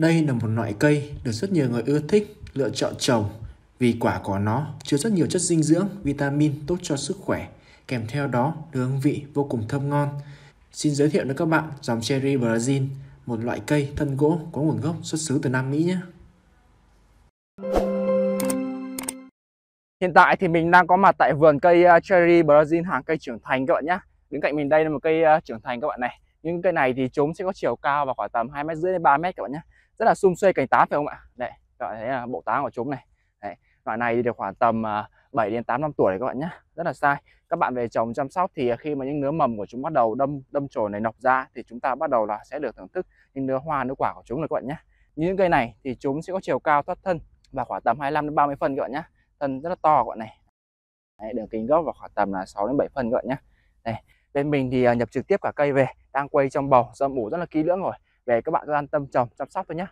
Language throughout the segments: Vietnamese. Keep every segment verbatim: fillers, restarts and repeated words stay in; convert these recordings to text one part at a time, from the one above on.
Đây là một loại cây được rất nhiều người ưa thích lựa chọn trồng vì quả của nó chứa rất nhiều chất dinh dưỡng, vitamin tốt cho sức khỏe, kèm theo đó là hương vị vô cùng thơm ngon. Xin giới thiệu với các bạn dòng Cherry Brazil, một loại cây thân gỗ có nguồn gốc xuất xứ từ Nam Mỹ nhé. Hiện tại thì mình đang có mặt tại vườn cây Cherry Brazil hàng cây trưởng thành các bạn nhé. Đứng cạnh mình đây là một cây trưởng thành các bạn này. Những cây này thì chúng sẽ có chiều cao vào khoảng tầm hai mét rưỡi đến ba mét các bạn nhé. Rất là sum xuê cành tán phải không ạ? Đây, các bạn thấy là bộ tán của chúng này. Đấy, loại này thì được khoảng tầm bảy đến tám năm tuổi các bạn nhé. Rất là sai. Các bạn về trồng chăm sóc thì khi mà những nứa mầm của chúng bắt đầu đâm đâm chồi này nọc ra thì chúng ta bắt đầu là sẽ được thưởng thức những nứa hoa nứa quả của chúng rồi các bạn nhé. Những cây này thì chúng sẽ có chiều cao thoát thân và khoảng tầm hai mươi lăm đến ba mươi phân các bạn nhé. Thân rất là to các bạn này. Đấy, đường kính gốc vào khoảng tầm là sáu đến bảy phân các bạn nhé. Đây, bên mình thì nhập trực tiếp cả cây về, đang quay trong bầu, dâm ủ rất là kỹ lưỡng rồi. Về các bạn cứ an tâm trồng chăm sóc thôi nhé.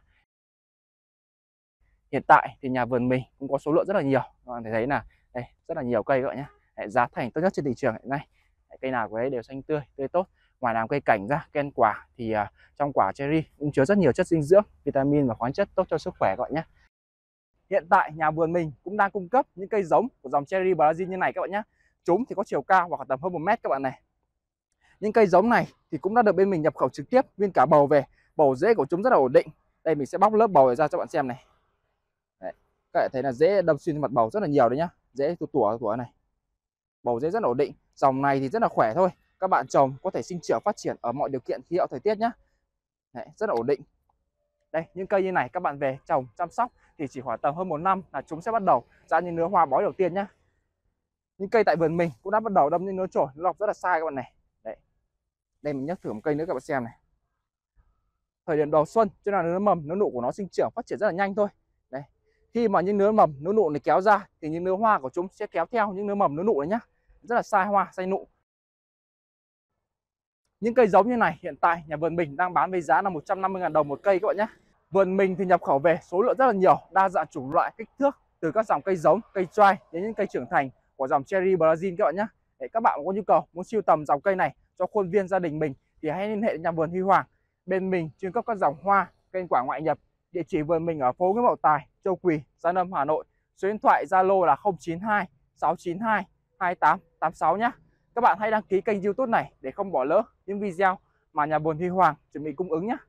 Hiện tại thì nhà vườn mình cũng có số lượng rất là nhiều, các bạn thấy là đây rất là nhiều cây các bạn nhé. Đấy, giá thành tốt nhất trên thị trường hiện nay. Đấy, cây nào của đấy đều xanh tươi, tươi tốt. Ngoài làm cây cảnh ra, ken quả thì uh, trong quả cherry cũng chứa rất nhiều chất dinh dưỡng, vitamin và khoáng chất tốt cho sức khỏe các bạn nhé. Hiện tại nhà vườn mình cũng đang cung cấp những cây giống của dòng Cherry Brazil như này các bạn nhé. Chúng thì có chiều cao và khoảng tầm hơn một mét các bạn này. Những cây giống này thì cũng đã được bên mình nhập khẩu trực tiếp nguyên cả bầu về. Bầu rễ của chúng rất là ổn định. Đây mình sẽ bóc lớp bầu này ra cho bạn xem này. Đấy, các bạn thấy là rễ đâm xuyên mặt bầu rất là nhiều đấy nhá. Rễ tủa tủa tủa này. Bầu rễ rất là ổn định. Dòng này thì rất là khỏe thôi. Các bạn trồng có thể sinh trưởng phát triển ở mọi điều kiện khí hậu thời tiết nhá. Đấy, rất là ổn định. Đây, những cây như này các bạn về trồng chăm sóc thì chỉ khoảng tầm hơn một năm là chúng sẽ bắt đầu ra những nứa hoa bói đầu tiên nhá. Những cây tại vườn mình cũng đã bắt đầu đâm những nứa chồi, nó lọc rất là sai các bạn này. Đấy. Đây mình nhắc thử một cây nữa các bạn xem này. Thời điểm đầu xuân cho nên là nứa mầm, nứa nụ của nó sinh trưởng phát triển rất là nhanh thôi. Đây. Khi mà những nứa mầm, nứa nụ này kéo ra thì những nứa hoa của chúng sẽ kéo theo những nứa mầm, nứa nụ này nhá. Rất là sai hoa, sai nụ. Những cây giống như này hiện tại nhà vườn mình đang bán với giá là một trăm năm mươi nghìn đồng một cây các bạn nhé. Vườn mình thì nhập khẩu về số lượng rất là nhiều, đa dạng chủng loại, kích thước, từ các dòng cây giống, cây trai đến những cây trưởng thành của dòng Cherry Brazil các bạn nhé. Để các bạn có nhu cầu muốn sưu tầm dòng cây này cho khuôn viên gia đình mình thì hãy liên hệ với nhà vườn Huy Hoàng. Bên mình chuyên cấp các dòng hoa, cây quả ngoại nhập. Địa chỉ vườn mình ở phố Nguyễn Bảo Tài, Châu Quỳ, Gia Lâm, Hà Nội. Số điện thoại Zalo là không chín hai sáu chín hai hai tám tám sáu nhé. Các bạn hãy đăng ký kênh YouTube này để không bỏ lỡ những video mà nhà vườn Huy Hoàng chuẩn bị cung ứng nhé.